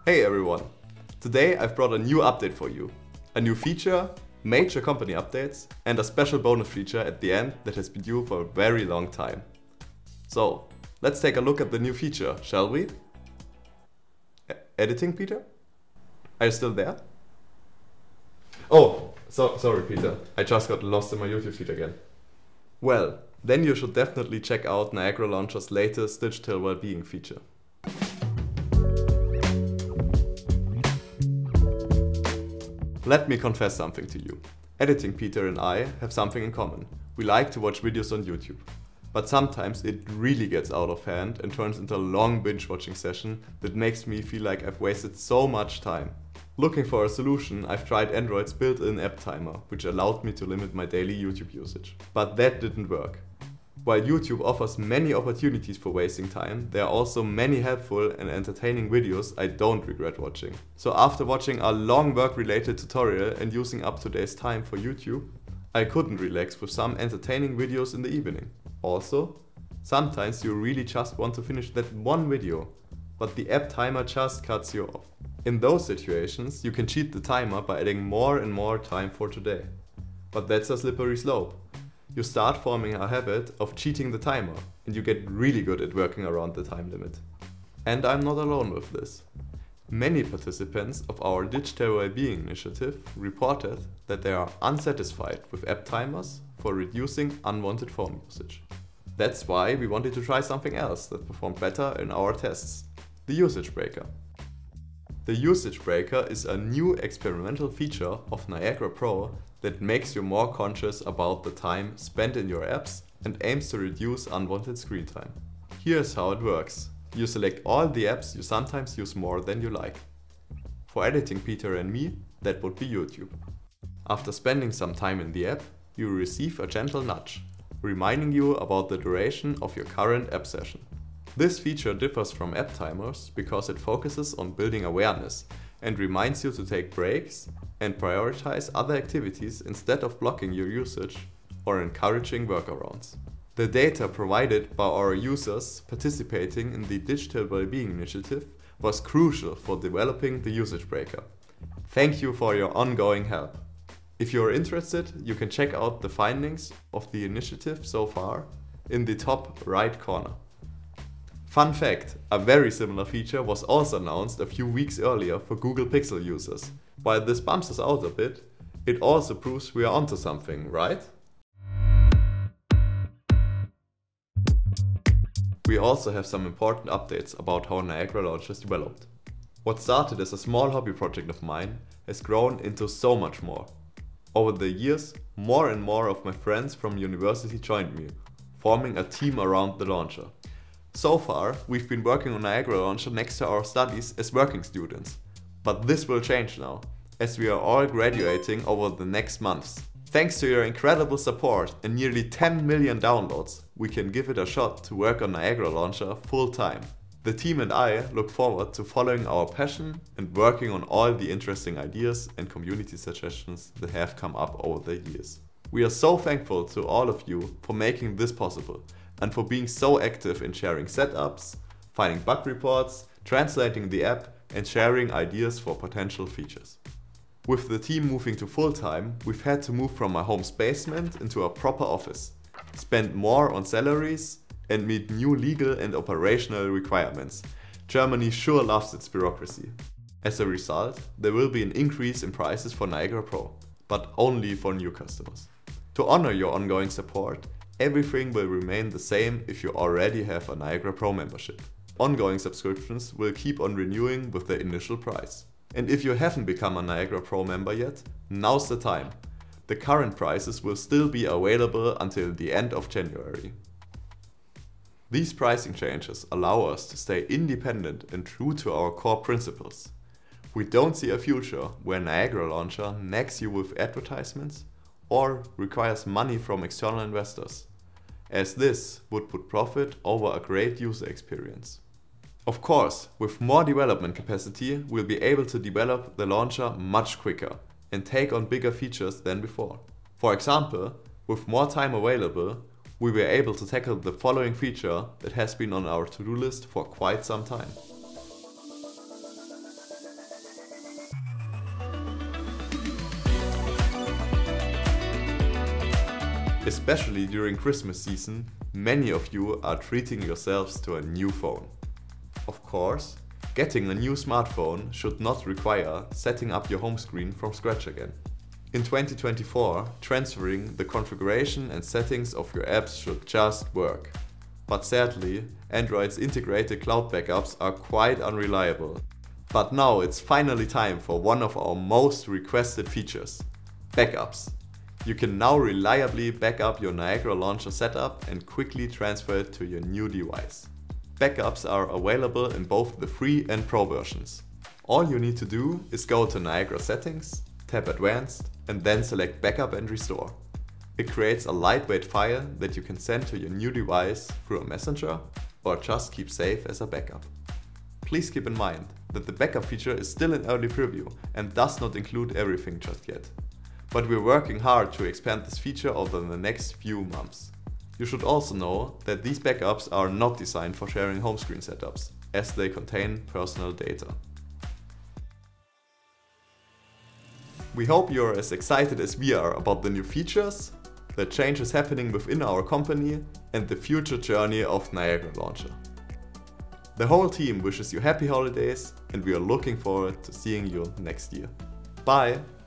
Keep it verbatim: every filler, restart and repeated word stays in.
Hey everyone! Today I've brought a new update for you. A new feature, major company updates, and a special bonus feature at the end that has been due for a very long time. So, let's take a look at the new feature, shall we? E- editing, Peter? Are you still there? Oh, so, sorry Peter, I just got lost in my YouTube feed again. Well, then you should definitely check out Niagara Launcher's latest digital well-being feature. Let me confess something to you. Editing Peter and I have something in common. We like to watch videos on YouTube. But sometimes it really gets out of hand and turns into a long binge watching session that makes me feel like I've wasted so much time. Looking for a solution, I've tried Android's built-in app timer, which allowed me to limit my daily YouTube usage. But that didn't work. While YouTube offers many opportunities for wasting time, there are also many helpful and entertaining videos I don't regret watching. So after watching a long work-related tutorial and using up today's time for YouTube, I couldn't relax with some entertaining videos in the evening. Also, sometimes you really just want to finish that one video, but the app timer just cuts you off. In those situations, you can cheat the timer by adding more and more time for today. But that's a slippery slope. You start forming a habit of cheating the timer, and you get really good at working around the time limit. And I'm not alone with this. Many participants of our Digital Wellbeing initiative reported that they are unsatisfied with app timers for reducing unwanted phone usage. That's why we wanted to try something else that performed better in our tests: the usage breaker. The usage breaker is a new experimental feature of Niagara Pro that makes you more conscious about the time spent in your apps and aims to reduce unwanted screen time. Here's how it works. You select all the apps you sometimes use more than you like. For editing Peter and me, that would be YouTube. After spending some time in the app, you receive a gentle nudge, reminding you about the duration of your current app session. This feature differs from app timers because it focuses on building awareness and reminds you to take breaks and prioritize other activities instead of blocking your usage or encouraging workarounds. The data provided by our users participating in the Digital Wellbeing initiative was crucial for developing the usage breaker. Thank you for your ongoing help. If you are interested, you can check out the findings of the initiative so far in the top right corner. Fun fact, a very similar feature was also announced a few weeks earlier for Google Pixel users. While this bumps us out a bit, it also proves we are onto something, right? We also have some important updates about how Niagara Launcher is developed. What started as a small hobby project of mine has grown into so much more. Over the years, more and more of my friends from university joined me, forming a team around the launcher. So far, we've been working on Niagara Launcher next to our studies as working students. But this will change now, as we are all graduating over the next months. Thanks to your incredible support and nearly ten million downloads, we can give it a shot to work on Niagara Launcher full time. The team and I look forward to following our passion and working on all the interesting ideas and community suggestions that have come up over the years. We are so thankful to all of you for making this possible, and for being so active in sharing setups, finding bug reports, translating the app, and sharing ideas for potential features. With the team moving to full-time, we've had to move from my home's basement into a proper office, spend more on salaries, and meet new legal and operational requirements. Germany sure loves its bureaucracy. As a result, there will be an increase in prices for Niagara Pro, but only for new customers. To honor your ongoing support, everything will remain the same if you already have a Niagara Pro membership. Ongoing subscriptions will keep on renewing with the initial price. And if you haven't become a Niagara Pro member yet, now's the time. The current prices will still be available until the end of January. These pricing changes allow us to stay independent and true to our core principles. We don't see a future where Niagara Launcher nags you with advertisements or requires money from external investors, as this would put profit over a great user experience. Of course, with more development capacity, we'll be able to develop the launcher much quicker and take on bigger features than before. For example, with more time available, we were able to tackle the following feature that has been on our to-do list for quite some time. Especially during Christmas season, many of you are treating yourselves to a new phone. Of course, getting a new smartphone should not require setting up your home screen from scratch again. In twenty twenty-four, transferring the configuration and settings of your apps should just work. But sadly, Android's integrated cloud backups are quite unreliable. But now it's finally time for one of our most requested features: backups. You can now reliably back up your Niagara Launcher setup and quickly transfer it to your new device. Backups are available in both the free and pro versions. All you need to do is go to Niagara Settings, tap Advanced, and then select Backup and Restore. It creates a lightweight file that you can send to your new device through a messenger or just keep safe as a backup. Please keep in mind that the backup feature is still in early preview and does not include everything just yet. But we're working hard to expand this feature over the next few months. You should also know that these backups are not designed for sharing home screen setups, as they contain personal data. We hope you're as excited as we are about the new features, the changes happening within our company, and the future journey of Niagara Launcher. The whole team wishes you happy holidays, and we are looking forward to seeing you next year. Bye!